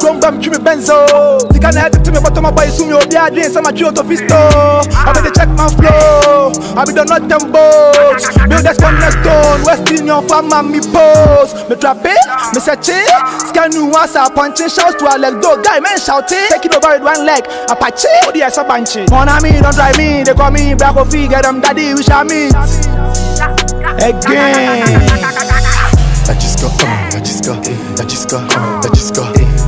bam tu me benzo. Si can head to me bottom up by sumi obi adin sama trio to fisto. I be the check my flow. I be the not them boats. Build that cornerstone. West in your farm and me pose. Me trap it, me search it. Scan you once I punching shouts to Alex Dog guy man shouting. Take it over with one leg. Apache, oh the a banshee. On me, don't try me. They call me Black Coffee. Get them daddy, we shall meet again. I just got.